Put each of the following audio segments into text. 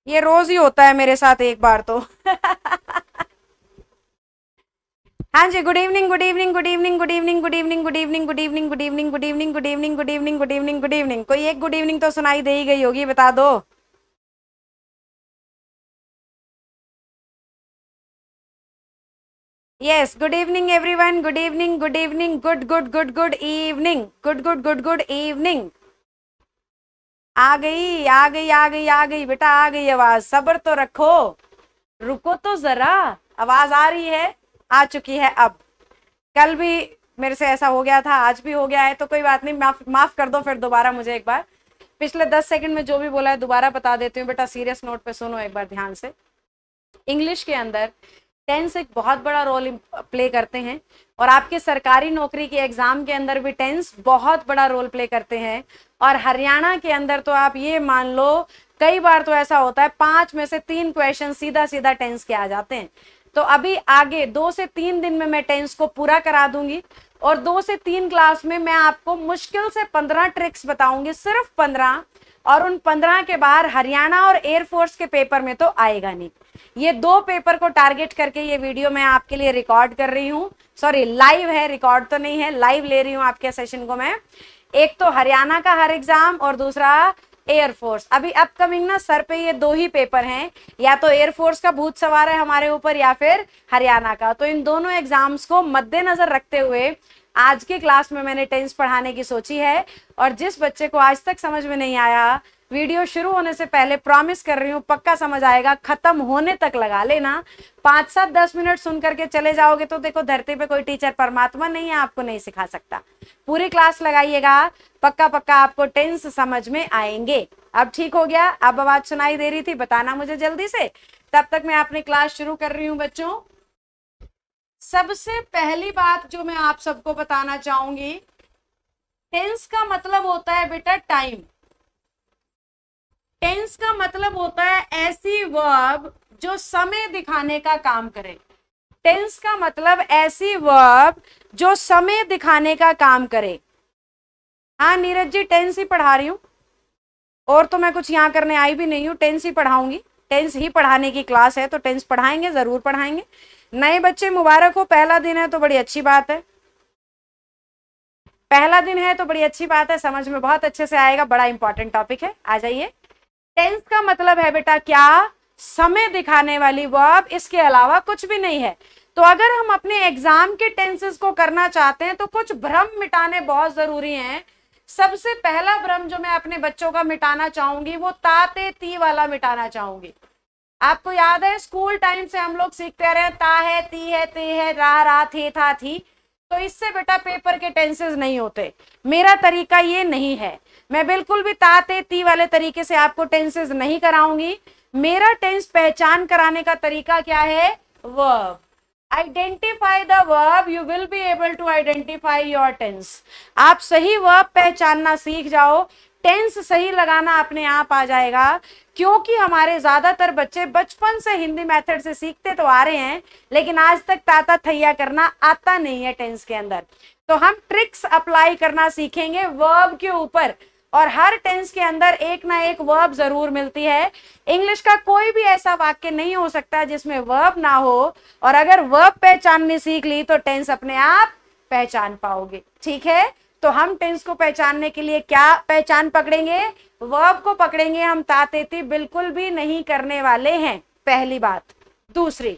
ये रोज ही होता है मेरे साथ एक बार तो। हाँ जी, good evening good evening good evening good evening good evening good evening good evening good evening good evening good evening good evening good evening good evening. कोई एक गुड इवनिंग तो सुनाई दे ही गई होगी, बता दो। Yes, good evening everyone, good evening good evening good good good good evening good good good good evening. आ गई आ गई आ गई आ गई बेटा, आ गई आवाज, सब्र तो रखो, रुको तो जरा। आवाज आ रही है, आ चुकी है अब। कल भी मेरे से ऐसा हो गया था, आज भी हो गया है, तो कोई बात नहीं, माफ कर दो फिर दोबारा मुझे एक बार। पिछले 10 सेकंड में जो भी बोला है दोबारा बता देती हूँ बेटा, सीरियस नोट पे सुनो एक बार ध्यान से। इंग्लिश के अंदर टेंस एक बहुत बड़ा रोल प्ले करते हैं, और आपके सरकारी नौकरी के एग्जाम के अंदर भी टेंस बहुत बड़ा रोल प्ले करते हैं। और हरियाणा के अंदर तो आप ये मान लो, कई बार तो ऐसा होता है 5 में से 3 क्वेश्चन सीधा सीधा टेंस के आ जाते हैं। तो अभी आगे 2 से 3 दिन में मैं टेंस को पूरा करा दूंगी, और 2 से 3 क्लास में मैं आपको मुश्किल से 15 ट्रिक्स बताऊंगी, सिर्फ 15। और उन 15 के बाहर हरियाणा और एयरफोर्स के पेपर में तो आएगा नहीं। ये 2 पेपर को टारगेट करके ये वीडियो मैं आपके लिए रिकॉर्ड कर रही हूँ, सॉरी लाइव है, रिकॉर्ड तो नहीं है, लाइव ले रही हूँ आपके सेशन को मैं। एक तो हरियाणा का हर एग्जाम और दूसरा एयरफोर्स। अभी अपकमिंग ना सर पे ये 2 ही पेपर हैं, या तो एयरफोर्स का भूत सवार है हमारे ऊपर या फिर हरियाणा का। तो इन दोनों एग्जाम्स को मद्देनजर रखते हुए आज की क्लास में मैंने टेंस पढ़ाने की सोची है। और जिस बच्चे को आज तक समझ में नहीं आया, वीडियो शुरू होने से पहले प्रॉमिस कर रही हूँ पक्का समझ आएगा, खत्म होने तक लगा लेना। 5, 7, 10 मिनट सुन करके चले जाओगे तो देखो, धरती पे कोई टीचर परमात्मा नहीं है, आपको नहीं सिखा सकता। पूरी क्लास लगाइएगा, पक्का पक्का आपको टेंस समझ में आएंगे। अब ठीक हो गया? अब आवाज सुनाई दे रही थी, बताना मुझे जल्दी से, तब तक मैं अपनी क्लास शुरू कर रही हूँ बच्चों। सबसे पहली बात जो मैं आप सबको बताना चाहूंगी, टेंस का मतलब होता है बेटा टाइम। टेंस का मतलब होता है ऐसी वर्ब जो समय दिखाने का काम करे। टेंस का मतलब ऐसी वर्ब जो समय दिखाने का काम करे। हाँ नीरज जी, टेंस ही पढ़ा रही हूँ, और तो मैं कुछ यहाँ करने आई भी नहीं हूँ, टेंस ही पढ़ाऊंगी। टेंस ही पढ़ाने की क्लास है तो टेंस पढ़ाएंगे, जरूर पढ़ाएंगे। नए बच्चे मुबारक हो, पहला दिन है तो बड़ी अच्छी बात है, पहला दिन है तो बड़ी अच्छी बात है, समझ में बहुत अच्छे से आएगा, बड़ा इंपॉर्टेंट टॉपिक है। आ जाइए। टेंस का मतलब है बेटा क्या? समय दिखाने वाली वर्ब, इसके अलावा कुछ भी नहीं है। तो अगर हम अपने एग्जाम के टेंसेस को करना चाहते हैं तो कुछ भ्रम मिटाने बहुत जरूरी हैं। सबसे पहला भ्रम जो मैं अपने बच्चों का मिटाना चाहूंगी वो ताते ती वाला मिटाना चाहूंगी। आपको याद है स्कूल टाइम से हम लोग सीखते रहे, ता है, ती है, ते है, रा थे, था, थी। तो इससे बेटा पेपर के टेंसेस नहीं होते। मेरा तरीका ये नहीं है, मैं बिल्कुल भी ताते ती वाले तरीके से आपको टेंसेस नहीं कराऊंगी। मेरा टेंस पहचान कराने का तरीका क्या है? Verb. Identify the verb, you will be able to identify your tense. आप सही वर्ब पहचानना सीख जाओ, टेंस सही लगाना अपने आप आ जाएगा। क्योंकि हमारे ज्यादातर बच्चे बचपन से हिंदी मेथड से सीखते तो आ रहे हैं, लेकिन आज तक ताता थैया करना आता नहीं है टेंस के अंदर। तो हम ट्रिक्स अप्लाई करना सीखेंगे वर्ब के ऊपर, और हर टेंस के अंदर एक ना एक वर्ब जरूर मिलती है। इंग्लिश का कोई भी ऐसा वाक्य नहीं हो सकता जिसमें वर्ब ना हो, और अगर वर्ब पहचाननी सीख ली तो टेंस अपने आप पहचान पाओगे। ठीक है, तो हम टेंस को पहचानने के लिए क्या पहचान पकड़ेंगे? वर्ब को पकड़ेंगे। हम तातेती बिल्कुल भी नहीं करने वाले हैं, पहली बात। दूसरी,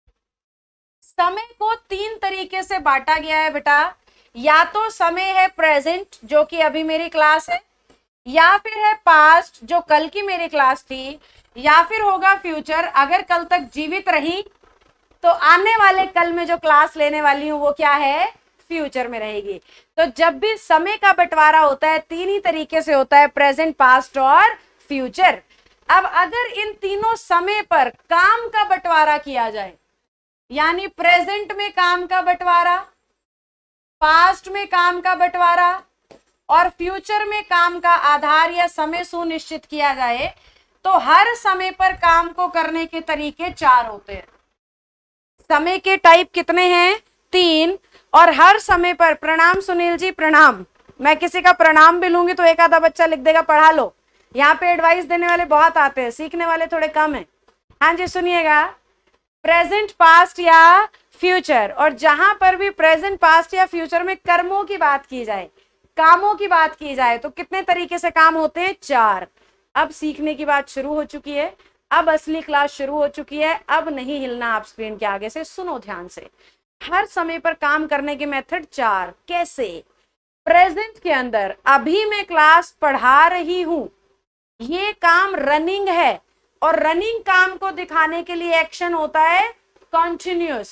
समय को 3 तरीके से बांटा गया है बेटा। या तो समय है प्रेजेंट, जो कि अभी मेरी क्लास है, या फिर है पास्ट, जो कल की मेरी क्लास थी, या फिर होगा फ्यूचर, अगर कल तक जीवित रही तो आने वाले कल में जो क्लास लेने वाली हूं वो क्या है? फ्यूचर में रहेगी। तो जब भी समय का बंटवारा होता है 3 ही तरीके से होता है, प्रेजेंट, पास्ट और फ्यूचर। अब अगर इन तीनों समय पर काम का बंटवारा किया जाए, यानी प्रेजेंट में काम का बंटवारा, पास्ट में काम का बंटवारा और फ्यूचर में काम का आधार या समय सुनिश्चित किया जाए, तो हर समय पर काम को करने के तरीके 4 होते हैं। समय के टाइप कितने हैं? 3। और हर समय पर, प्रणाम सुनील जी, प्रणाम। मैं किसी का प्रणाम भी लूंगी तो एक आधा बच्चा लिख देगा पढ़ा लो। यहाँ पे एडवाइस देने वाले बहुत आते हैं, सीखने वाले थोड़े कम हैं। हाँ जी सुनिएगा, प्रेजेंट पास्ट या फ्यूचर, और जहां पर भी प्रेजेंट पास्ट या फ्यूचर में कर्मों की बात की जाए, कामों की बात की जाए, तो कितने तरीके से काम होते हैं? 4। अब सीखने की बात शुरू हो चुकी है, अब असली क्लास शुरू हो चुकी है, अब नहीं हिलना आप स्क्रीन के आगे से, सुनो ध्यान से। हर समय पर काम करने के मेथड 4। कैसे? प्रेजेंट के अंदर अभी मैं क्लास पढ़ा रही हूं, ये काम रनिंग है, और रनिंग काम को दिखाने के लिए एक्शन होता है कॉन्टिन्यूस।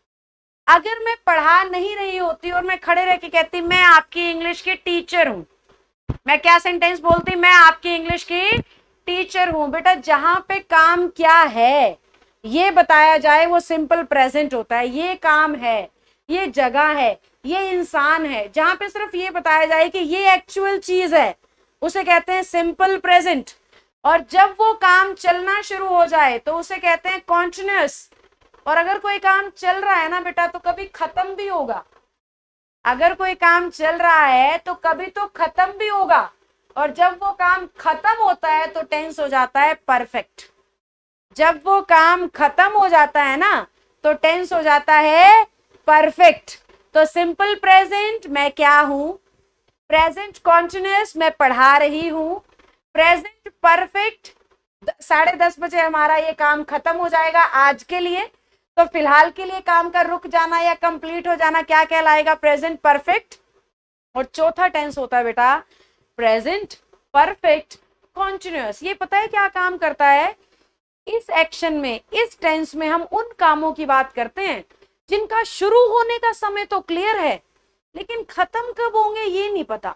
अगर मैं पढ़ा नहीं रही होती और मैं खड़े रह के कहती मैं आपकी इंग्लिश की टीचर हूं, मैं क्या सेंटेंस बोलती? मैं आपकी इंग्लिश की टीचर हूं। बेटा जहां पे काम क्या है ये बताया जाए वो सिंपल प्रेजेंट होता है। ये काम है, ये जगह है, ये इंसान है, जहां पे सिर्फ ये बताया जाए कि ये एक्चुअल चीज है, उसे कहते हैं सिंपल प्रेजेंट। और जब वो काम चलना शुरू हो जाए तो उसे कहते हैं कॉन्टिन्यूअस। और अगर कोई काम चल रहा है ना बेटा तो कभी खत्म भी होगा। अगर कोई काम चल रहा है तो कभी तो खत्म भी होगा, और जब वो काम खत्म होता है तो टेंस हो जाता है परफेक्ट। जब वो काम खत्म हो जाता है ना तो टेंस हो जाता है परफेक्ट। तो सिंपल प्रेजेंट मैं क्या हूं, प्रेजेंट कॉन्टिन्यूअस मैं पढ़ा रही हूं, प्रेजेंट परफेक्ट 10:30 बजे हमारा ये काम खत्म हो जाएगा आज के लिए, तो फिलहाल के लिए काम का रुक जाना या कंप्लीट हो जाना क्या कहलाएगा? Present perfect. और चौथा टेंस होता है बेटा प्रेजेंट परफेक्ट कॉन्टिन्यूअस। ये पता है क्या काम करता है? इस एक्शन में, इस टेंस में हम उन कामों की बात करते हैं जिनका शुरू होने का समय तो क्लियर है, लेकिन खत्म कब होंगे ये नहीं पता।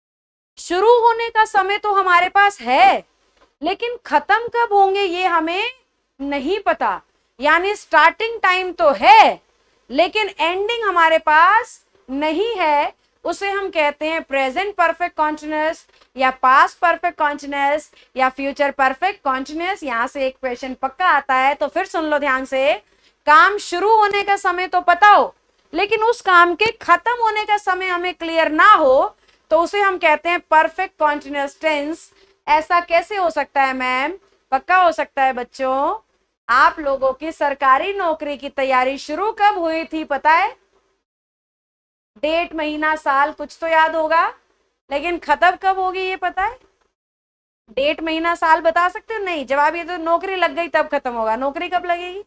शुरू होने का समय तो हमारे पास है, लेकिन खत्म कब होंगे ये हमें नहीं पता। यानी स्टार्टिंग टाइम तो है लेकिन एंडिंग हमारे पास नहीं है। उसे हम कहते हैं प्रेजेंट परफेक्ट कॉन्टिन्यूअस, या पास्ट परफेक्ट कॉन्टिन्यूअस, या फ्यूचर परफेक्ट कॉन्टिन्यूअस। यहां से एक क्वेश्चन पक्का आता है, तो फिर सुन लो ध्यान से। काम शुरू होने का समय तो पता हो, लेकिन उस काम के खत्म होने का समय हमें क्लियर ना हो, तो उसे हम कहते हैं परफेक्ट कॉन्टिन्यूअस टेंस। ऐसा कैसे हो सकता है मैम? पक्का हो सकता है बच्चों। आप लोगों की सरकारी नौकरी की तैयारी शुरू कब हुई थी पता है? डेट, महीना, साल कुछ तो याद होगा, लेकिन खत्म कब होगी ये पता है? डेट, महीना, साल बता सकते हो? नहीं। जवाब ये तो नौकरी लग गई तब खत्म होगा। नौकरी कब लगेगी?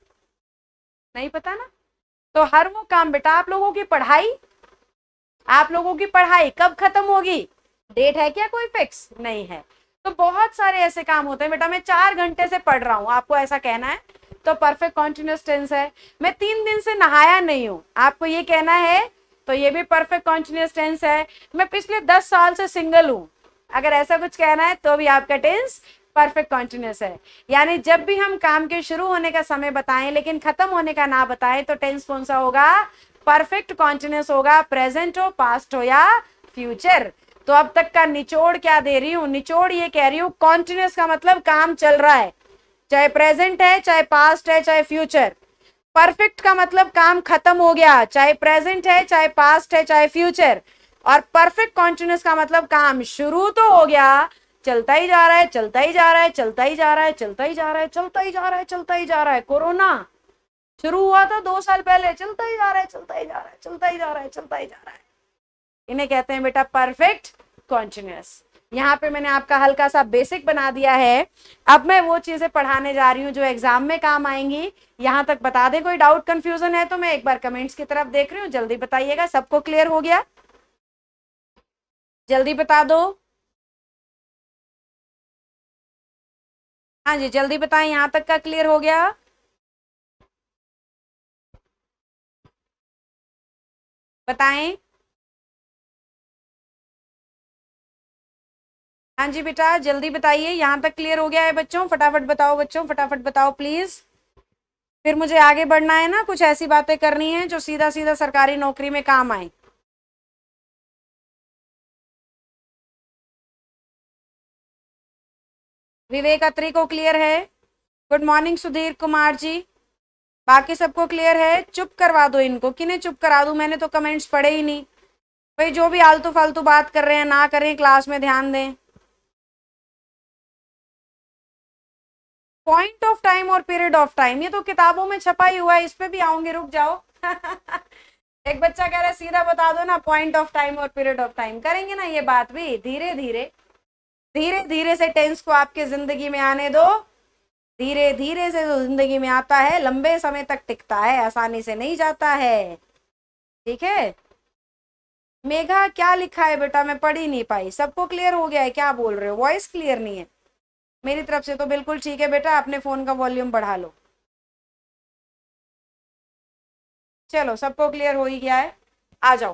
नहीं पता ना। तो हर वो काम बेटा, आप लोगों की पढ़ाई, आप लोगों की पढ़ाई कब खत्म होगी? डेट है क्या कोई फिक्स? नहीं है। तो बहुत सारे ऐसे काम होते हैं बेटा, मैं 4 घंटे से पढ़ रहा हूं, आपको ऐसा कहना है तो परफेक्ट कॉन्टिन्यूअस टेंस है। मैं 3 दिन से नहाया नहीं हूं, आपको ये कहना है तो ये भी परफेक्ट कॉन्टिन्यूअस टेंस है। मैं पिछले 10 साल से सिंगल हूं, अगर ऐसा कुछ कहना है तो भी आपका टेंस परफेक्ट कॉन्टिन्यूअस है। यानी जब भी हम काम के शुरू होने का समय बताएं लेकिन खत्म होने का ना बताएं तो टेंस कौन सा होगा? परफेक्ट कॉन्टिन्यूअस होगा, प्रेजेंट हो, पास्ट हो या फ्यूचर। तो अब तक का निचोड़ क्या दे रही हूं? निचोड़ ये कह रही हूं कॉन्टिन्यूअस का मतलब काम चल रहा है, चाहे प्रेजेंट है, चाहे पास्ट है, चाहे फ्यूचर। परफेक्ट का मतलब काम खत्म हो गया, चाहे प्रेजेंट है, चाहे पास्ट है, चाहे फ्यूचर। और परफेक्ट कॉन्टिन्यूअस का मतलब काम शुरू तो हो गया, चलता ही जा रहा है, चलता ही जा रहा है, चलता ही जा रहा है, चलता ही जा रहा है, चलता ही जा रहा है, चलता ही जा रहा है। कोरोना शुरू हुआ था 2 साल पहले, चलता ही जा रहा है, चलता ही जा रहा है, चलता ही जा रहा है, चलता ही जा रहा है। इन्हें कहते हैं बेटा परफेक्ट कॉन्टिन्यूअस। यहाँ पे मैंने आपका हल्का सा बेसिक बना दिया है। अब मैं वो चीजें पढ़ाने जा रही हूँ जो एग्जाम में काम आएंगी। यहाँ तक बता दें, कोई डाउट कंफ्यूजन है तो मैं एक बार कमेंट्स की तरफ देख रही हूँ, जल्दी बताइएगा। सबको क्लियर हो गया? जल्दी बता दो। हाँ जी जल्दी बताएं, यहाँ तक का क्लियर हो गया? बताएं। हाँ जी बेटा जल्दी बताइए, यहाँ तक क्लियर हो गया है बच्चों? फटाफट बताओ बच्चों, फटाफट बताओ प्लीज। फिर मुझे आगे बढ़ना है ना, कुछ ऐसी बातें करनी है जो सीधा सीधा सरकारी नौकरी में काम आए। विवेक अत्री को क्लियर है? Good morning Sudhir Kumar ji. बाकी सबको क्लियर है? चुप करवा दो इनको। किन्हें चुप करा दूं? मैंने तो कमेंट्स पढ़े ही नहीं। भाई जो भी आलतू फालतू बात कर रहे हैं ना करें, क्लास में ध्यान दें। पॉइंट ऑफ टाइम और पीरियड ऑफ टाइम, ये तो किताबों में छपा ही हुआ है, इस पे भी आऊंगे, रुक जाओ। एक बच्चा कह रहा है सीधा बता दो ना पॉइंट ऑफ टाइम और पीरियड ऑफ टाइम, करेंगे ना ये बात भी, धीरे धीरे धीरे धीरे से टेंस को आपके जिंदगी में आने दो। धीरे धीरे से जो जिंदगी में आता है लंबे समय तक टिकता है, आसानी से नहीं जाता है। ठीक है, मेघा क्या लिखा है बेटा, मैं पढ़ ही नहीं पाई। सबको क्लियर हो गया है? क्या बोल रहे हो, वॉइस क्लियर नहीं है? मेरी तरफ से तो बिल्कुल ठीक है बेटा, अपने फोन का वॉल्यूम बढ़ा लो। चलो सबको क्लियर हो ही गया है, आ जाओ।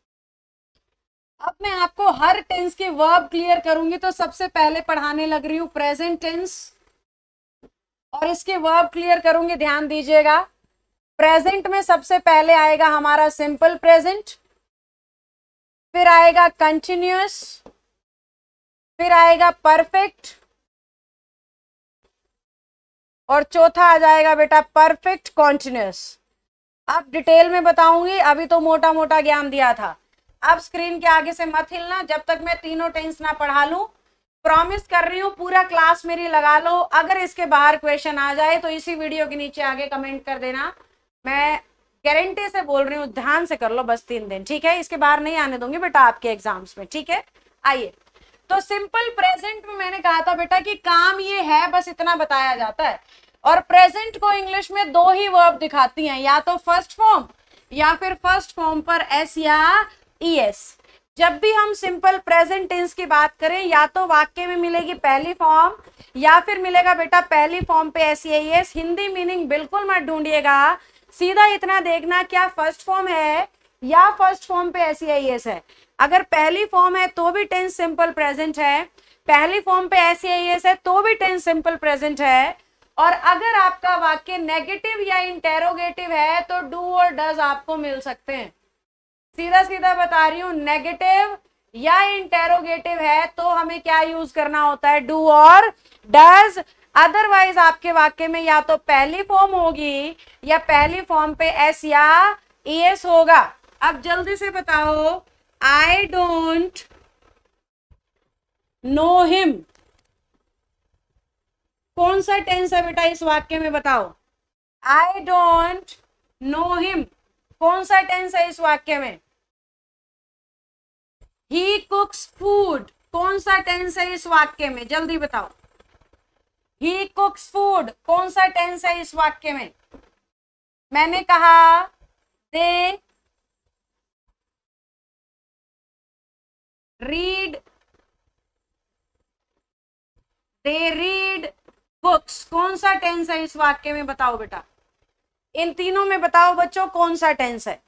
अब मैं आपको हर टेंस के वर्ब क्लियर करूंगी, तो सबसे पहले पढ़ाने लग रही हूं प्रेजेंट टेंस, और इसके वर्ब क्लियर करूंगी, ध्यान दीजिएगा। प्रेजेंट में सबसे पहले आएगा हमारा सिंपल प्रेजेंट, फिर आएगा कंटिन्यूअस, फिर आएगा परफेक्ट, और चौथा आ जाएगा बेटा परफेक्ट कॉन्टिन्यूअस। अब डिटेल में बताऊंगी, अभी तो मोटा मोटा ज्ञान दिया था। अब स्क्रीन के आगे से मत हिलना जब तक मैं तीनों टेंस ना पढ़ा लूं। प्रॉमिस कर रही हूं पूरा क्लास मेरी लगा लो, अगर इसके बाहर क्वेश्चन आ जाए तो इसी वीडियो के नीचे आगे कमेंट कर देना, मैं गारंटी से बोल रही हूँ, ध्यान से कर लो बस 3 दिन, ठीक है? इसके बाहर नहीं आने दूंगी बेटा आपके एग्जाम्स में, ठीक है? आइए, तो सिंपल प्रेजेंट में मैंने कहा था बेटा कि काम ये है, बस इतना बताया जाता है। और प्रेजेंट को इंग्लिश में 2 ही वर्ब दिखाती हैं, या तो फर्स्ट फॉर्म या फिर फर्स्ट फॉर्म पर एस या ईएस। जब भी हम सिंपल प्रेजेंट टेंस की बात करें, या तो वाक्य में मिलेगी पहली फॉर्म या फिर मिलेगा बेटा पहली फॉर्म पे एस या ईएस। हिंदी मीनिंग बिल्कुल मत ढूंढिएगा, सीधा इतना देखना क्या फर्स्ट फॉर्म है या फर्स्ट फॉर्म पे एस या ईएस है। अगर पहली फॉर्म है तो भी टेंस सिंपल प्रेजेंट है, पहली फॉर्म पे एस या ईएस है तो भी टेंस सिंपल प्रेजेंट है। और अगर आपका वाक्य नेगेटिव या इंटेरोगेटिव है तो डू और डज आपको मिल सकते हैं। सीधा सीधा बता रही हूं, नेगेटिव या इंटेरोगेटिव है तो हमें क्या यूज करना होता है, डू और डज। अदरवाइज आपके वाक्य में या तो पहली फॉर्म होगी या पहली फॉर्म पे एस या ईएस होगा। अब जल्दी से बताओ, आई डोंट नो हिम, कौन सा टेंस है बेटा इस वाक्य में, बताओ। आई डोंट नो हिम कौन सा टेंस है इस वाक्य में। ही कुक्स फूड कौन सा टेंस है इस वाक्य में, जल्दी बताओ। ही कुक्स फूड कौन सा टेंस है इस वाक्य में। मैंने कहा they read, they read books कौन सा टेंस है इस वाक्य में, बताओ बेटा। इन तीनों में बताओ बच्चों कौन सा टेंस है।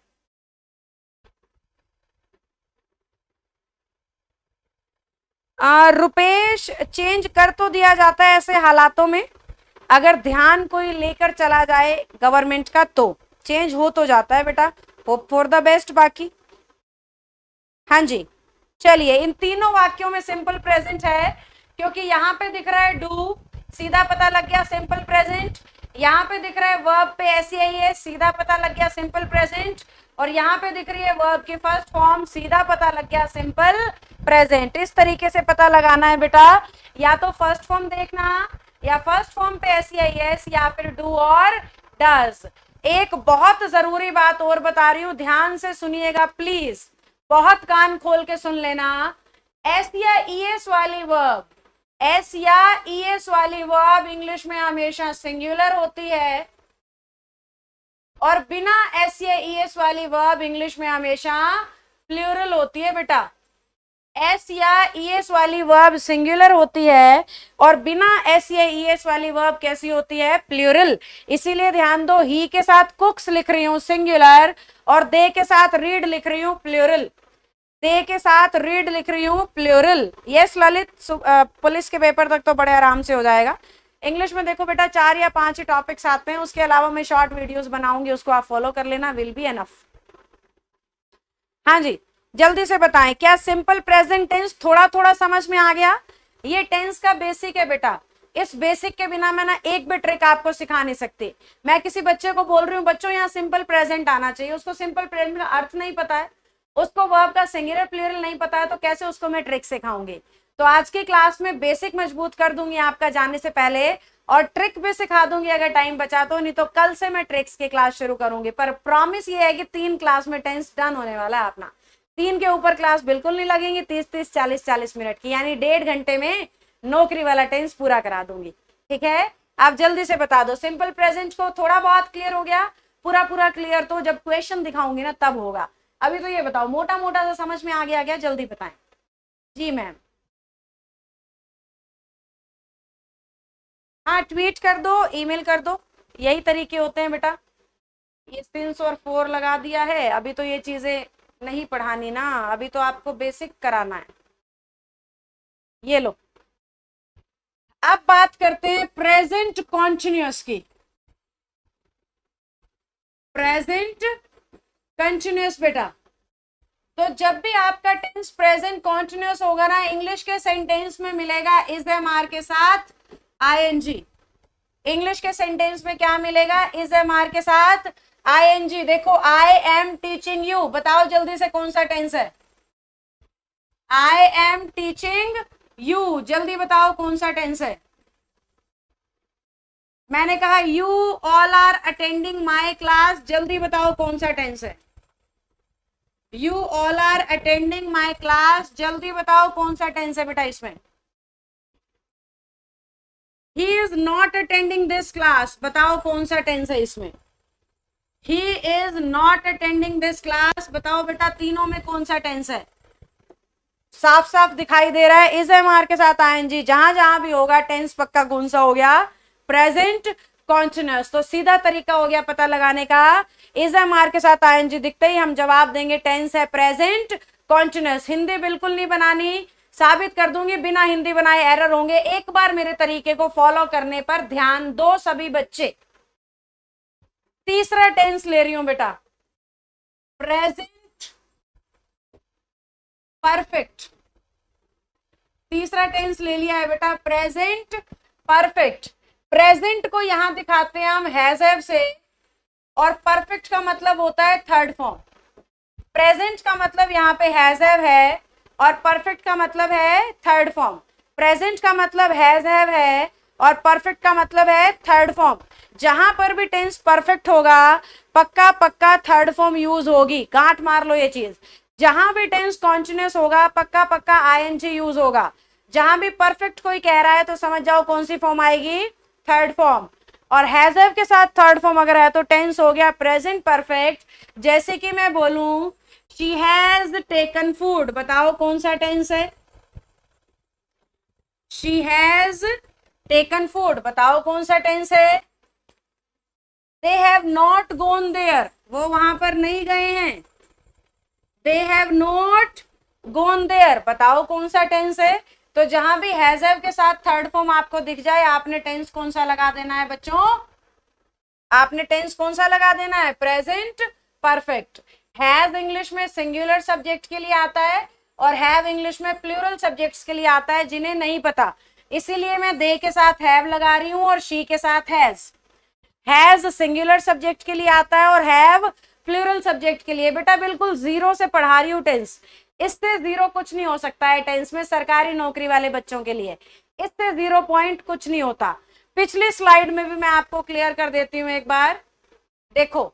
रुपेश, चेंज कर तो दिया जाता है ऐसे हालातों में, अगर ध्यान कोई लेकर चला जाए गवर्नमेंट का तो चेंज हो तो जाता है बेटा, होप फॉर द बेस्ट। बाकी हाँ जी, चलिए इन तीनों वाक्यों में सिंपल प्रेजेंट है, क्योंकि यहाँ पे दिख रहा है डू, सीधा पता लग गया सिंपल प्रेजेंट। यहाँ पे दिख रहा है वर्ब पे एस या ईएस, सीधा पता लग गया सिंपल प्रेजेंट। और यहाँ पे दिख रही है वर्ब की फर्स्ट फॉर्म, सीधा पता लग गया सिंपल प्रेजेंट। इस तरीके से पता लगाना है बेटा, या तो फर्स्ट फॉर्म देखना या फर्स्ट फॉर्म पे एस या ईएस या फिर डू और डज। एक बहुत जरूरी बात और बता रही हूं, ध्यान से सुनिएगा प्लीज, बहुत कान खोल के सुन लेना। एस या ईएस वाली वर्ब, एस या ईएस वाली वर्ब इंग्लिश में हमेशा सिंगुलर होती है, और बिना एस या ईएस वाली वर्ब इंग्लिश में हमेशा प्लूरल होती है बेटा। एस या ईएस वाली वर्ब सिंगुलर होती है और बिना एस या ईएस वाली वर्ब कैसी होती है, प्लूरल। इसीलिए ध्यान दो, ही के साथ कुक्स लिख रही हूं सिंगुलर, और दे के साथ रीड लिख रही हूं प्लूरल। दे के साथ रीड लिख रही हूं प्लूरल। यस ललित, पुलिस के पेपर तक तो बड़े आराम से हो जाएगा। इंग्लिश में देखो बेटा 4 या 5 ही टॉपिक्स आते हैं, उसके अलावा मैं शॉर्ट वीडियोस बनाऊंगी, उसको आप फॉलो कर लेना, विल बी एनफ। हाँ जी, जल्दी से बताएं, क्या सिंपल प्रेजेंट टेंस थोड़ा थोड़ा समझ में आ गया? ये टेंस का बेसिक है बेटा, इस बेसिक के बिना मैं ना एक भी ट्रिक आपको सिखा नहीं सकती। मैं किसी बच्चे को बोल रही हूँ बच्चों यहाँ सिंपल प्रेजेंट आना चाहिए, उसको सिंपल प्रेजेंट का अर्थ नहीं पता है, उसको वर्ब का सिंगुलर प्लूरल नहीं पता है, तो कैसे उसको मैं ट्रिक सिखाऊंगी। तो आज की क्लास में बेसिक मजबूत कर दूंगी आपका जाने से पहले, और ट्रिक भी सिखा दूंगी अगर टाइम बचा तो, नहीं तो कल से मैं ट्रिक्स की क्लास शुरू करूंगी। पर प्रॉमिस ये है कि 3 क्लास में टेंस डन होने वाला है अपना। 3 के ऊपर क्लास बिल्कुल नहीं लगेंगी, 30-30, 40-40 मिनट की, यानी 1.5 घंटे में नौकरी वाला टेंस पूरा करा दूंगी। ठीक है, आप जल्दी से बता दो। सिंपल प्रेजेंट को थोड़ा बहुत क्लियर हो गया? पूरा पूरा क्लियर तो जब क्वेश्चन दिखाऊंगी ना तब होगा। अभी तो ये बताओ, मोटा मोटा सा समझ में आ गया? जल्दी बताएं। जी मैम, हाँ ट्वीट कर दो, ईमेल कर दो, यही तरीके होते हैं बेटा। ये सिंस और फोर लगा दिया है। अभी तो ये चीजें नहीं पढ़ानी ना, अभी तो आपको बेसिक कराना है। ये लो, अब बात करते हैं प्रेजेंट कॉन्टिन्यूअस की। प्रेजेंट कंटिन्यूअस बेटा, तो जब भी आपका टेंस प्रेजेंट कॉन्टिन्यूअस होगा ना, इंग्लिश के सेंटेंस में मिलेगा इज एम आर के साथ आईएनजी। इंग्लिश के सेंटेंस में क्या मिलेगा? इज एम आर के साथ आईएनजी। देखो, आई एम टीचिंग यू, बताओ जल्दी से कौन सा टेंस है? आई एम टीचिंग यू, जल्दी बताओ कौन सा टेंस है? मैंने कहा you all are attending my class, जल्दी बताओ कौन सा टेंस है? You all are attending my class, जल्दी बताओ कौन सा टेंस है बेटा इसमें? He is not attending this class, बताओ कौन सा टेंस है इसमें? He is not attending this class, बताओ बेटा तीनों में कौन सा टेंस है? साफ साफ दिखाई दे रहा है, इज एम आर के साथ आईएनजी। जहां जहां भी होगा टेंस पक्का कौन सा हो गया? Present continuous. तो सीधा तरीका हो गया पता लगाने का, इज एम आर के साथ आईएनजी दिखते ही हम जवाब देंगे टेंस है प्रेजेंट कॉन्टिन्यूअस। हिंदी बिल्कुल नहीं बनानी, साबित कर दूंगी बिना हिंदी बनाए एरर होंगे। एक बार मेरे तरीके को फॉलो करने पर ध्यान दो सभी बच्चे। तीसरा टेंस ले रही हूं बेटा, प्रेजेंट परफेक्ट। तीसरा टेंस ले लिया है बेटा, प्रेजेंट परफेक्ट। प्रेजेंट को यहां दिखाते हैं हम हैज हैव से, और परफेक्ट का मतलब होता है थर्ड फॉर्म। प्रेजेंट का मतलब यहाँ पे हैज हैव है और परफेक्ट का मतलब है थर्ड फॉर्म। प्रेजेंट का मतलब हैज हैव है और परफेक्ट का मतलब है थर्ड फॉर्म। जहां पर भी टेंस परफेक्ट होगा पक्का पक्का थर्ड फॉर्म यूज होगी, गांठ मार लो ये चीज। जहां भी टेंस कॉन्टिन्यूअस होगा पक्का पक्का आईएनजी यूज होगा। जहां भी परफेक्ट कोई कह रहा है तो समझ जाओ कौन सी फॉर्म आएगी? Third form. और हैज हैव के साथ थर्ड फॉर्म अगर है तो टेंस हो गया प्रेजेंट परफेक्ट। जैसे कि मैं बोलूं शी हैज टेकन फूड, बताओ कौन सा टेंस है? शी हैज टेकन फूड, बताओ कौन सा टेंस है? They have not gone there, वो वहां पर नहीं गए हैं। They have not gone there, बताओ कौन सा टेंस है? तो जहां भी हैज हैव के साथ थर्ड फॉर्म आपको दिख जाए, आपने टेंस कौन सा लगा देना है बच्चों? आपने टेंस कौन सा लगा देना है? Present perfect. हैज इंग्लिश में सिंगुलर सब्जेक्ट के लिए आता है और हैव इंग्लिश में प्लूरल सब्जेक्ट्स के लिए आता है, जिन्हें नहीं पता इसीलिए मैं दे के साथ हैव लगा रही हूं और शी के साथ हैज। हैज सिंगुलर सब्जेक्ट के लिए आता है और हैव प्लूरल सब्जेक्ट के लिए। बेटा बिल्कुल जीरो से पढ़ा रही हूँ टेंस, इससे जीरो कुछ नहीं हो सकता है टेंस में, सरकारी नौकरी वाले बच्चों के लिए इससे 0 पॉइंट कुछ नहीं होता। पिछली स्लाइड में भी मैं आपको क्लियर कर देती हूँ एक बार। देखो,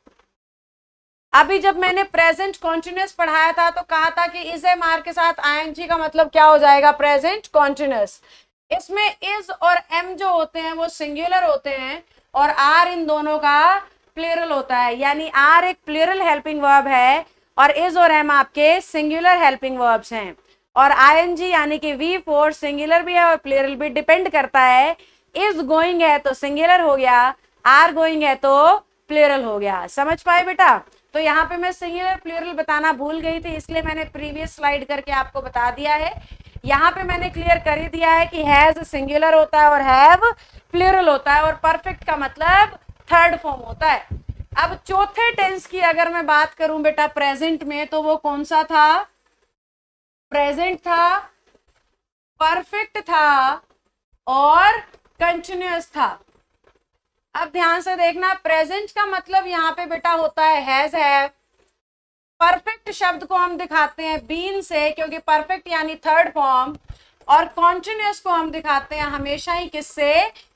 अभी जब मैंने प्रेजेंट कॉन्टिन्यूअस पढ़ाया था तो कहा था कि इज एम आर के साथ आईएनजी का मतलब क्या हो जाएगा? Present continuous. इसमें इज और एम जो होते हैं वो सिंगुलर होते हैं और आर इन दोनों का प्लूरल होता है, यानी आर एक प्लूरल हेल्पिंग वर्ब है और इज और एम आपके सिंगुलर हेल्पिंग वर्ब्स हैं। और आईएनजी यानी कि V4 सिंगुलर भी है और प्लूरल भी, डिपेंड करता है। इज गोइंग है तो सिंगुलर हो गया, आर गोइंग है तो प्लूरल हो गया। समझ पाए बेटा? तो यहाँ पे मैं सिंगुलर प्लूरल बताना भूल गई थी, इसलिए मैंने प्रीवियस स्लाइड करके आपको बता दिया है। यहाँ पे मैंने क्लियर कर ही दिया है कि हैज सिंगुलर होता है और हैव प्लूरल होता है और परफेक्ट का मतलब थर्ड फॉर्म होता है। अब चौथे टेंस की अगर मैं बात करूं बेटा प्रेजेंट में, तो वो कौन सा था? प्रेजेंट था, परफेक्ट था और कंटिन्यूअस था। अब ध्यान से देखना, प्रेजेंट का मतलब यहाँ पे बेटा होता है हैज हैव। परफेक्ट शब्द को हम दिखाते हैं बीन से, क्योंकि परफेक्ट यानी थर्ड फॉर्म, और कॉन्टिन्यूअस को हम दिखाते हैं हमेशा ही किससे?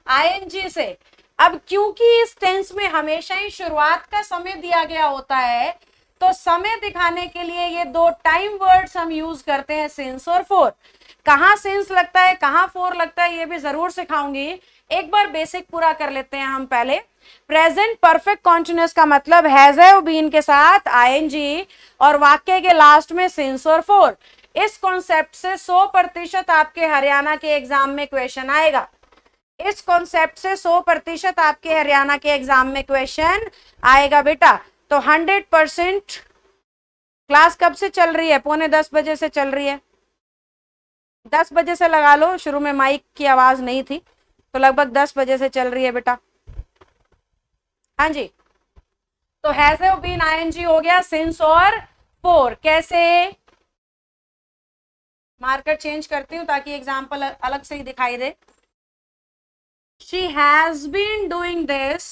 आईएनजी से। अब क्योंकि इस टेंस में हमेशा ही शुरुआत का समय दिया गया होता है, तो समय दिखाने के लिए ये दो टाइम वर्ड्स हम यूज करते हैं, सिंस और फॉर। कहाँ सिंस लगता है, कहाँ फॉर लगता है, ये भी जरूर सिखाऊंगी। एक बार बेसिक पूरा कर लेते हैं हम पहले। प्रेजेंट परफेक्ट कॉन्टिन्यूअस का मतलब हैज हैव बीन के साथ आईएनजी और वाक्य के लास्ट में सिंस और फॉर। इस कॉन्सेप्ट से 100% आपके हरियाणा के एग्जाम में क्वेश्चन आएगा। इस कॉन्सेप्ट से 100% आपके हरियाणा के एग्जाम में क्वेश्चन आएगा बेटा। तो 100%। क्लास कब से चल रही है? 9:45 बजे से चल रही है। 10 बजे से लगा लो, शुरू में माइक की आवाज नहीं थी, तो लगभग 10 बजे से चल रही है बेटा। हाँ जी, तो हैज हैव बीन आईएनजी हो गया, सिंस और फॉर। कैसे? मार्कर चेंज करती हूं ताकि एग्जाम्पल अलग से ही दिखाई दे। She has been doing this.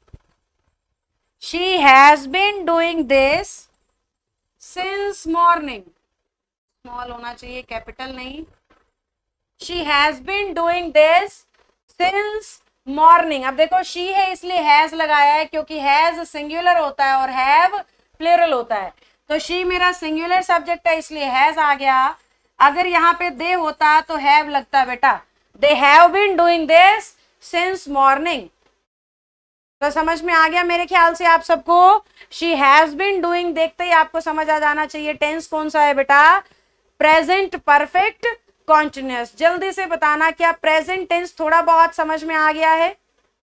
She has been doing this since morning. Small होना चाहिए, कैपिटल नहीं। She has been doing this since morning। अब देखो she है इसलिए has लगाया है, क्योंकि has सिंगुलर होता है और have प्लूरल होता है। तो she मेरा सिंगुलर सब्जेक्ट है इसलिए has आ गया। अगर यहाँ पे they होता तो have लगता बेटा। They have been doing this since morning। तो समझ में आ गया मेरे ख्याल से आप सबको। she has been doing देखते ही आपको समझ आ जाना चाहिए टेंस कौन सा है बेटा, प्रेजेंट परफेक्ट कॉन्टिन्यूअस। जल्दी से बताना क्या प्रेजेंट टेंस थोड़ा बहुत समझ में आ गया है?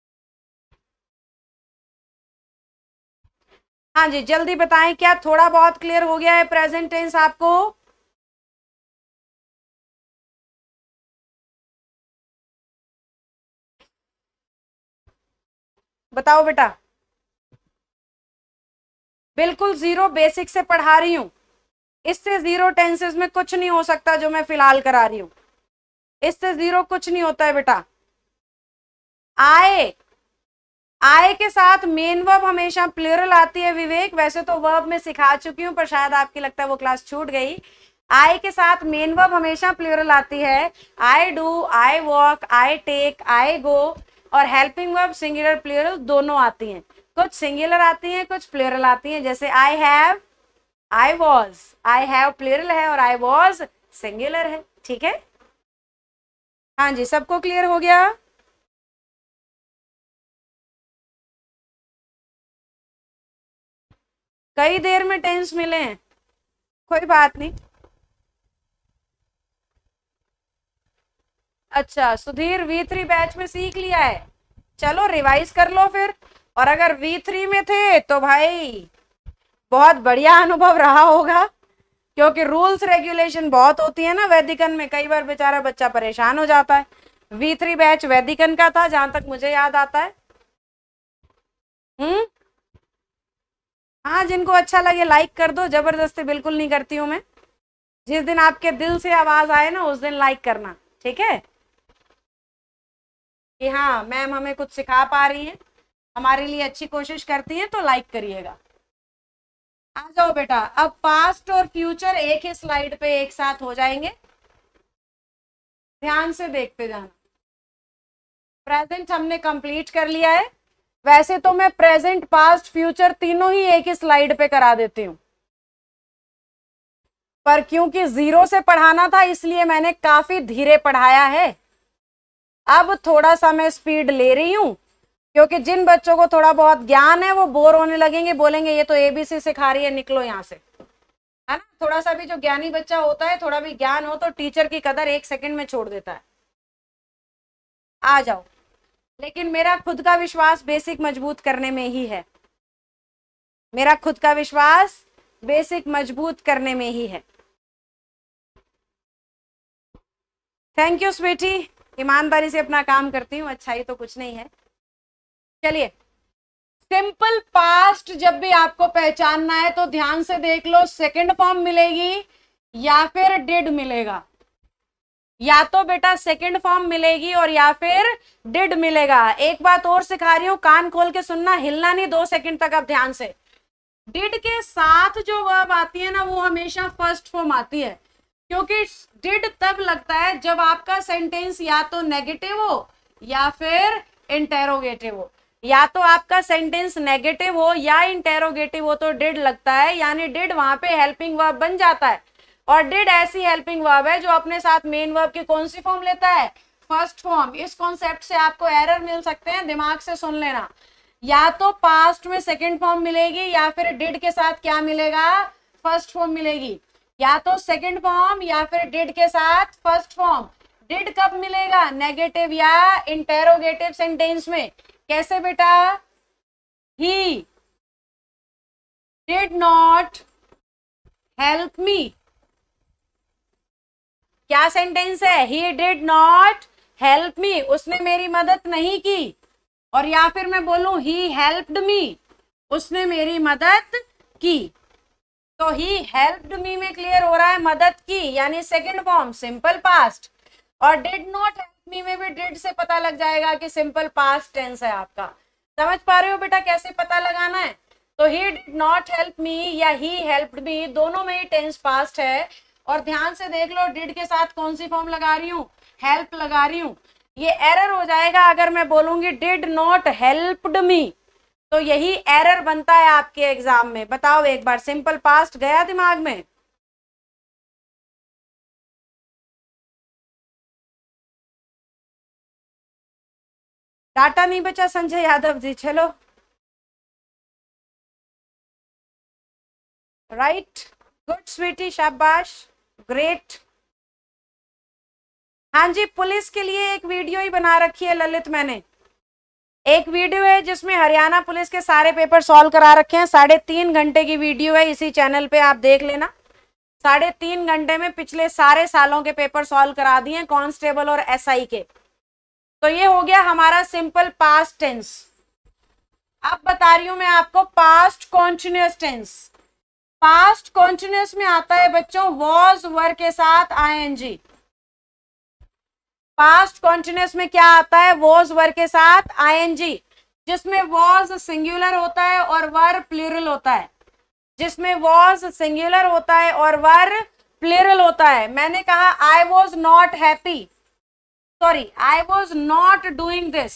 हाँ जी, जल्दी बताएं, क्या थोड़ा बहुत क्लियर हो गया है प्रेजेंट टेंस आपको? बताओ बेटा। बिल्कुल जीरो, बेसिक से पढ़ा रही हूं। इससे जीरो टेंसेस में कुछ नहीं हो सकता जो मैं फिलहाल करा रही हूं। इससे जीरो कुछ नहीं होता है बेटा। आए, आए के साथ मेन वर्ब हमेशा प्लूरल आती है विवेक। वैसे तो वर्ब में सिखा चुकी हूं, पर शायद आपकी लगता है वो क्लास छूट गई। आई के साथ मेन वर्ब हमेशा प्लूरल आती है। I do, I walk, I take, I go. और हेल्पिंग वर्ब सिंगुलर प्लूरल दोनों आती हैं। कुछ सिंगुलर आती हैं, कुछ प्लूरल आती हैं। जैसे I have, I was. I have plural है और आई वॉज सिंगुलर है। ठीक है, हाँ जी, सबको क्लियर हो गया? कई देर में टेंस मिले हैं, कोई बात नहीं। अच्छा सुधीर, V3 बैच में सीख लिया है, चलो रिवाइज कर लो फिर। और अगर V3 में थे तो भाई बहुत बढ़िया अनुभव रहा होगा, क्योंकि रूल्स रेगुलेशन बहुत होती है ना वैदिकन में। कई बार बेचारा बच्चा परेशान हो जाता है। V3 बैच वैदिकन का था जहां तक मुझे याद आता है। हाँ, जिनको अच्छा लगे लाइक कर दो, जबरदस्ती बिल्कुल नहीं करती हूं मैं। जिस दिन आपके दिल से आवाज आए ना उस दिन लाइक करना, ठीक है? कि हाँ मैम हमें कुछ सिखा पा रही है, हमारे लिए अच्छी कोशिश करती है, तो लाइक करिएगा। आ जाओ बेटा, अब पास्ट और फ्यूचर एक ही स्लाइड पे एक साथ हो जाएंगे, ध्यान से देखते जाना। प्रेजेंट हमने कंप्लीट कर लिया है। वैसे तो मैं प्रेजेंट, पास्ट, फ्यूचर तीनों ही एक ही स्लाइड पे करा देती हूँ, पर क्योंकि जीरो से पढ़ाना था इसलिए मैंने काफी धीरे पढ़ाया है। अब थोड़ा सा मैं स्पीड ले रही हूं, क्योंकि जिन बच्चों को थोड़ा बहुत ज्ञान है वो बोर होने लगेंगे, बोलेंगे ये तो ABC सिखा रही है, निकलो यहाँ से, है ना? थोड़ा सा भी जो ज्ञानी बच्चा होता है, थोड़ा भी ज्ञान हो तो टीचर की कदर 1 सेकंड में छोड़ देता है। आ जाओ, लेकिन मेरा खुद का विश्वास बेसिक मजबूत करने में ही है। मेरा खुद का विश्वास बेसिक मजबूत करने में ही है। थैंक यू स्वीटी, ईमानदारी से अपना काम करती हूँ, अच्छाई तो कुछ नहीं है। चलिए, सिंपल पास्ट जब भी आपको पहचानना है तो ध्यान से देख लो, सेकंड फॉर्म मिलेगी या फिर डिड मिलेगा। या तो बेटा सेकंड फॉर्म मिलेगी और या फिर डिड मिलेगा। एक बात और सिखा रही हूं, कान खोल के सुनना, हिलना नहीं 2 सेकंड तक। अब ध्यान से, डिड के साथ जो वर्ब आती है ना वो हमेशा फर्स्ट फॉर्म आती है, क्योंकि डिड तब लगता है जब आपका सेंटेंस या तो नेगेटिव हो या फिर इंटेरोगेटिव हो। या तो आपका सेंटेंस नेगेटिव हो या इंटेरोगेटिव हो तो डिड लगता है, यानी डिड वहां पे हेल्पिंग वर्ब बन जाता है। और डिड ऐसी हेल्पिंग वर्ब है जो अपने साथ मेन वर्ब की कौन सी फॉर्म लेता है, फर्स्ट फॉर्म। इस कॉन्सेप्ट से आपको एरर मिल सकते हैं, दिमाग से सुन लेना। या तो पास्ट में सेकंड फॉर्म मिलेगी या फिर डिड के साथ क्या मिलेगा, फर्स्ट फॉर्म मिलेगी। या तो सेकंड फॉर्म या फिर डिड के साथ फर्स्ट फॉर्म। डिड कब मिलेगा, नेगेटिव या इंटेरोगेटिव सेंटेंस में। कैसे बेटा, he did not help me, क्या सेंटेंस है, he did not help me, उसने मेरी मदद नहीं की। और या फिर मैं बोलूं ही हेल्प्ड मी, उसने मेरी मदद की। तो ही हेल्प्ड मी में क्लियर हो रहा है मदद की, यानी सेकंड फॉर्म सिंपल पास्ट। और डिड नॉट हेल्प मी में भी डिड से पता लग जाएगा कि सिंपल पास्ट टेंस है आपका। समझ पा रहे हो बेटा कैसे पता लगाना है। तो he did not help me या ही हेल्प्ड मी, दोनों में ही टेंस पास्ट है। और ध्यान से देख लो डिड के साथ कौन सी फॉर्म लगा रही हूँ, हेल्प लगा रही हूँ। ये एरर हो जाएगा अगर मैं बोलूंगी डिड नॉट हेल्प्ड मी, तो यही एरर बनता है आपके एग्जाम में। बताओ एक बार, सिंपल पास्ट गया दिमाग में। डाटा नहीं बचा संजय यादव जी, चलो राइट, गुड स्वीटी, शाबाश, ग्रेट। हाँ जी, पुलिस के लिए एक वीडियो ही बना रखी है ललित मैंने। एक वीडियो है जिसमें हरियाणा पुलिस के सारे पेपर सॉल्व करा रखे हैं। 3.5 घंटे की वीडियो है, इसी चैनल पे आप देख लेना। 3.5 घंटे में पिछले सारे सालों के पेपर सॉल्व करा दिए कांस्टेबल और एसआई के। तो ये हो गया हमारा सिंपल पास्ट टेंस। अब बता रही हूं मैं आपको past continuous tense. Past continuous में आता है बच्चों वॉज वर के साथ आईएनजी। पास्ट कॉन्टिन्यूअस में क्या आता है, वॉज वर के साथ आईएनजी, जिसमें वॉज सिंगुलर होता है और वर प्लूरल होता है। जिसमें वॉज सिंगुलर होता है और वर प्लूरल होता है। मैंने कहा I was not happy, sorry I was not doing this,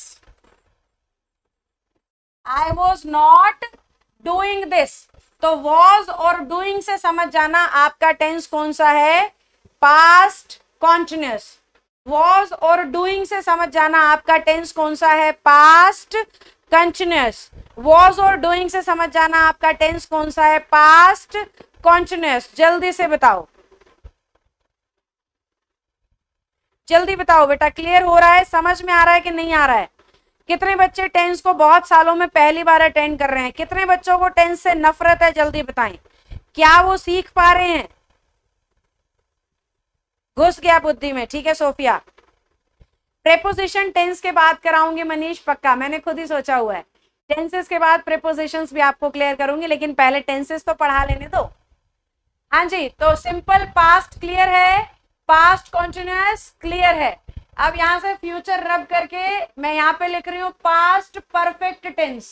I was not doing this. तो वॉज और डूइंग से समझ जाना आपका टेंस कौन सा है, पास्ट कॉन्टिन्यूअस। वॉज और डूइंग से समझ जाना आपका टेंस कौन सा है, पास्ट कंटिन्यूअस। वॉज और डूइंग से समझ जाना आपका टेंस कौन सा है, पास्ट कंटिन्यूअस। जल्दी से बताओ, जल्दी बताओ बेटा, क्लियर हो रहा है, समझ में आ रहा है कि नहीं आ रहा है। कितने बच्चे टेंस को बहुत सालों में पहली बार अटेंड कर रहे हैं, कितने बच्चों को टेंस से नफरत है, जल्दी बताएं। क्या वो सीख पा रहे हैं, घुस गया बुद्धि में, ठीक है सोफिया। प्रेपोजिशन टेंस के बाद कराऊंगी मनीष, पक्का, मैंने खुद ही सोचा हुआ है। टेंसेस के बाद प्रेपोजिशंस भी आपको क्लियर करूंगी, लेकिन पहले टेंसेस तो पढ़ा लेने दो। हाँ जी, तो सिंपल पास्ट क्लियर है, पास्ट कॉन्टिन्यूअस क्लियर है। अब यहां से फ्यूचर रब करके मैं यहां पे लिख रही हूं पास्ट परफेक्ट टेंस।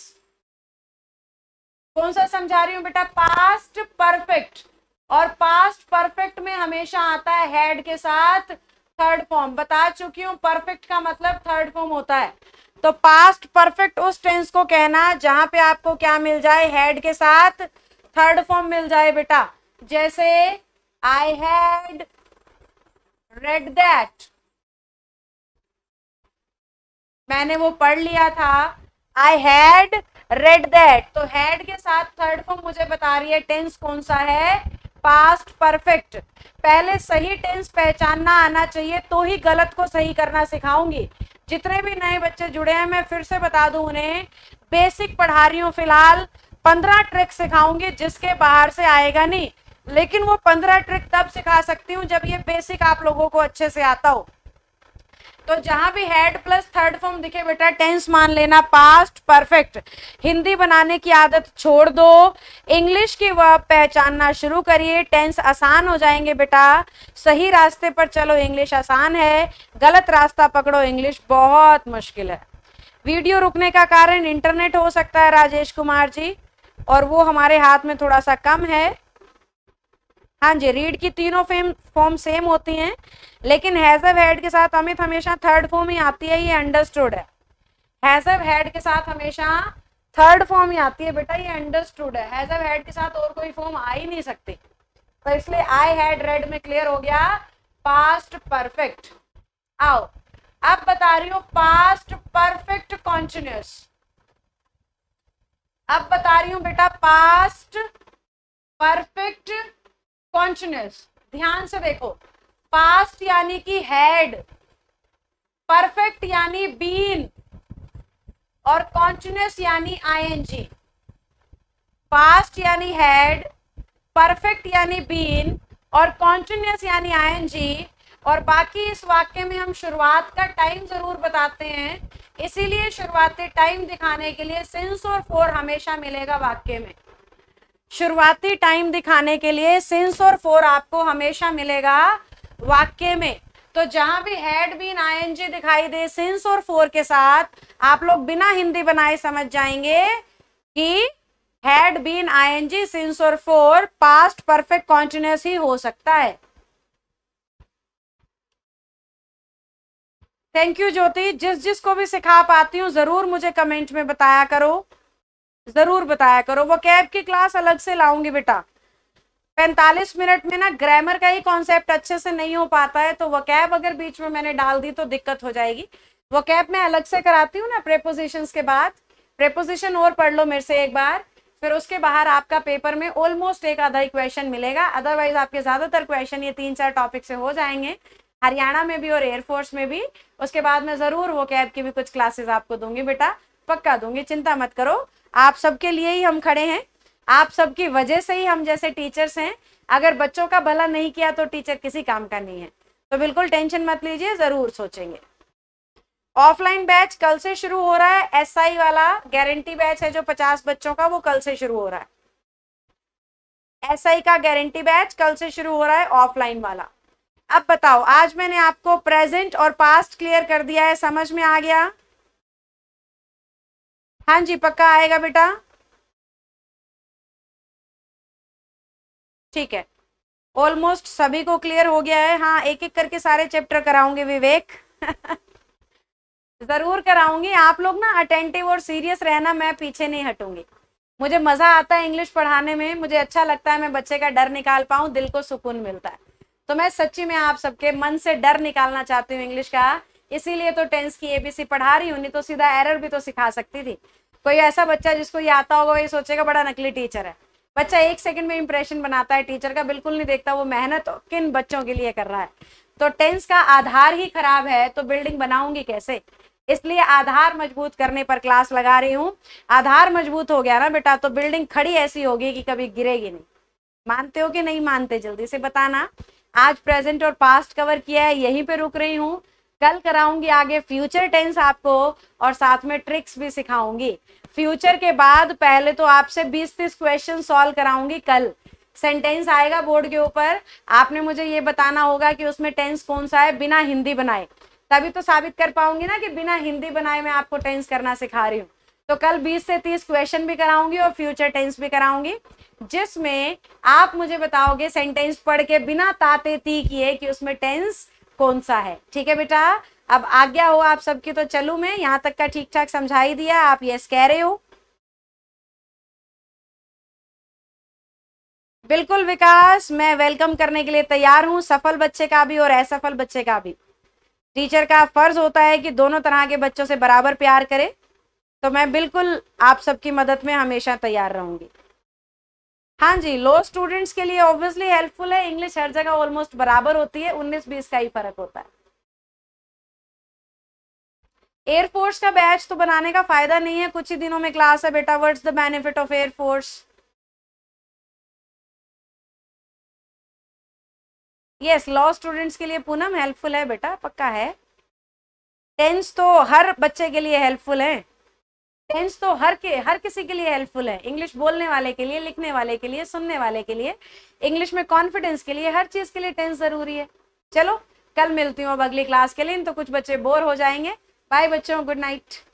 कौन सा समझा रही हूं बेटा, पास्ट परफेक्ट। और पास्ट परफेक्ट में हमेशा आता है हैड के साथ थर्ड फॉर्म, बता चुकी हूं, परफेक्ट का मतलब थर्ड फॉर्म होता है। तो पास्ट परफेक्ट उस टेंस को कहना जहां पे आपको क्या मिल जाए, हैड के साथ थर्ड फॉर्म मिल जाए बेटा। जैसे आई हैड रेड दैट, मैंने वो पढ़ लिया था, आई हैड रेड दैट। तो हैड के साथ थर्ड फॉर्म मुझे बता रही है टेंस कौन सा है, पास्ट परफेक्ट। पहले सही टेंस पहचानना आना चाहिए, तो ही गलत को सही करना सिखाऊंगी। जितने भी नए बच्चे जुड़े हैं मैं फिर से बता दूं, उन्हें बेसिक पढ़ा रही हूँ फिलहाल। 15 ट्रिक सिखाऊंगी जिसके बाहर से आएगा नहीं, लेकिन वो 15 ट्रिक तब सिखा सकती हूँ जब ये बेसिक आप लोगों को अच्छे से आता हो। तो जहां भी हेड प्लस थर्ड फॉर्म दिखे बेटा टेंस मान लेना पास्ट परफेक्ट। हिंदी बनाने की आदत छोड़ दो, इंग्लिश की वर्ब पहचानना शुरू करिए, टेंस आसान हो जाएंगे बेटा। सही रास्ते पर चलो, इंग्लिश आसान है, गलत रास्ता पकड़ो, इंग्लिश बहुत मुश्किल है। वीडियो रुकने का कारण इंटरनेट हो सकता है राजेश कुमार जी, और वो हमारे हाथ में थोड़ा सा कम है। हाँ जी, रीड की तीनों फॉर्म सेम होती हैं, लेकिन हैज हैव हैड के साथ अमित हमेशा थर्ड फॉर्म ही आती है, ये अंडरस्टूड है। हैज हैव हैड के साथ हमेशा थर्ड फॉर्म ही आती है बेटा, ये अंडरस्टूड है। हैज हैव हैड के साथ और कोई फॉर्म आ ही नहीं सकती, तो इसलिए आई हैड रेड में क्लियर हो गया पास्ट परफेक्ट। आओ अब बता रही हूं पास्ट परफेक्ट कॉन्टिन्यूअस। अब बता रही हूं बेटा पास्ट परफेक्ट कॉन्टिन्यूअस। ध्यान से देखो, पास्ट यानी कि हैड, परफेक्ट यानी बीन, और कॉन्टिन्यूअस यानी आईएनजी। पास्ट यानी हैड, परफेक्ट यानी बीन, और कॉन्टिन्यूअस यानी आईएनजी। और बाकी इस वाक्य में हम शुरुआत का टाइम जरूर बताते हैं, इसीलिए शुरुआती टाइम दिखाने के लिए सिंस और फॉर हमेशा मिलेगा वाक्य में। शुरुआती टाइम दिखाने के लिए सिंस और फॉर आपको हमेशा मिलेगा वाक्य में। तो जहां भी हैड बीन आईएनजी दिखाई दे सिंस और फॉर के साथ, आप लोग बिना हिंदी बनाए समझ जाएंगे कि हैड बीन आईएनजी सिंस और फॉर पास्ट परफेक्ट कॉन्टिन्यूअस ही हो सकता है। थैंक यू ज्योति, जिसको भी सिखा पाती हूँ जरूर मुझे कमेंट में बताया करो, जरूर बताया करो। वो कैब की क्लास अलग से लाऊंगी बेटा। 45 मिनट में ना ग्रामर का ही कॉन्सेप्ट अच्छे से नहीं हो पाता है, तो वो कैब अगर बीच में मैंने डाल दी तो दिक्कत हो जाएगी। वो कैब मैं अलग से कराती हूँ ना प्रेपोजिशंस के बाद। प्रेपोजिशन और पढ़ लो मेरे से एक बार, फिर उसके बाहर आपका पेपर में ऑलमोस्ट एक आधा क्वेश्चन मिलेगा। अदरवाइज आपके ज्यादातर क्वेश्चन ये 3-4 टॉपिक से हो जाएंगे, हरियाणा में भी और एयरफोर्स में भी। उसके बाद मैं जरूर वो कैब की भी कुछ क्लासेस आपको दूंगी बेटा, पक्का दूंगी, चिंता मत करो। आप सबके लिए ही हम खड़े हैं, आप सबकी वजह से ही हम जैसे टीचर्स हैं। अगर बच्चों का भला नहीं किया तो टीचर किसी काम का नहीं है, तो बिल्कुल टेंशन मत लीजिए, जरूर सोचेंगे। ऑफलाइन बैच कल से शुरू हो रहा है, एसआई वाला गारंटी बैच है जो 50 बच्चों का, वो कल से शुरू हो रहा है। एसआई का गारंटी बैच कल से शुरू हो रहा है, ऑफलाइन वाला। अब बताओ, आज मैंने आपको प्रेजेंट और पास्ट क्लियर कर दिया है, समझ में आ गया? हाँ जी, पक्का आएगा बेटा, ठीक है। ऑलमोस्ट सभी को क्लियर हो गया है। हाँ, एक एक करके सारे चैप्टर कराऊंगे विवेक जरूर कराऊंगी। आप लोग ना अटेंटिव और सीरियस रहना, मैं पीछे नहीं हटूंगी। मुझे मजा आता है इंग्लिश पढ़ाने में, मुझे अच्छा लगता है मैं बच्चे का डर निकाल पाऊं, दिल को सुकून मिलता है। तो मैं सच्ची में आप सबके मन से डर निकालना चाहती हूँ इंग्लिश का, इसीलिए तो टेंस की एबीसी पढ़ा रही हूँ, नहीं तो सीधा एरर भी तो सिखा सकती थी। कोई ऐसा बच्चा जिसको ये आता होगा वही सोचेगा बड़ा नकली टीचर है। बच्चा 1 सेकंड में इंप्रेशन बनाता है टीचर का, बिल्कुल नहीं देखता वो मेहनत किन बच्चों के लिए कर रहा है। तो टेंस का आधार ही खराब है तो बिल्डिंग बनाऊंगी कैसे? इसलिए आधार मजबूत करने पर क्लास लगा रही हूँ। आधार मजबूत हो गया ना बेटा तो बिल्डिंग खड़ी ऐसी होगी कि कभी गिरेगी नहीं। मानते हो कि नहीं मानते? जल्दी से बताना। आज प्रेजेंट और पास्ट कवर किया है, यहीं पे रुक रही हूँ। कल कराऊंगी आगे फ्यूचर टेंस आपको, और साथ में ट्रिक्स भी सिखाऊंगी। फ्यूचर के बाद पहले तो आपसे 20-30 क्वेश्चन सॉल्व कराऊंगी। कल सेंटेंस आएगा बोर्ड के ऊपर, आपने मुझे ये बताना होगा कि उसमें टेंस कौन सा है बिना हिंदी बनाए, तभी तो साबित कर पाऊंगी ना कि बिना हिंदी बनाए मैं आपको टेंस करना सिखा रही हूँ। तो कल 20 से 30 क्वेश्चन भी कराऊंगी और फ्यूचर टेंस भी कराऊंगी, जिसमें आप मुझे बताओगे सेंटेंस पढ़ के बिना ताते ती किए कि उसमें टेंस कौन सा है। ठीक है बेटा, अब आज्ञा हो आप सबकी, तो चलूं मैं। यहाँ तक का ठीक ठाक समझा ही दिया, आप यस कह रहे हो? बिल्कुल विकास, मैं वेलकम करने के लिए तैयार हूँ, सफल बच्चे का भी और असफल बच्चे का भी। टीचर का फर्ज होता है कि दोनों तरह के बच्चों से बराबर प्यार करे, तो मैं बिल्कुल आप सबकी मदद में हमेशा तैयार रहूंगी। हाँ जी, लो स्टूडेंट्स के लिए ऑब्वियसली हेल्पफुल है। इंग्लिश हर जगह ऑलमोस्ट बराबर होती है, 19-20 का ही फर्क होता है। एयरफोर्स का बैच तो बनाने का फायदा नहीं है, कुछ ही दिनों में क्लास है बेटा। What's the benefit of air force? Yes, law students के लिए पूनम हेल्पफुल है बेटा, पक्का है। टेंस तो हर बच्चे के लिए हेल्पफुल है, टेंस तो हर किसी के लिए हेल्पफुल है। इंग्लिश बोलने वाले के लिए, लिखने वाले के लिए, सुनने वाले के लिए, इंग्लिश में कॉन्फिडेंस के लिए, हर चीज के लिए टेंस जरूरी है। चलो कल मिलती हूँ अब अगली क्लास के लिए, तो कुछ बच्चे बोर हो जाएंगे। बाय बच्चों, गुड नाइट।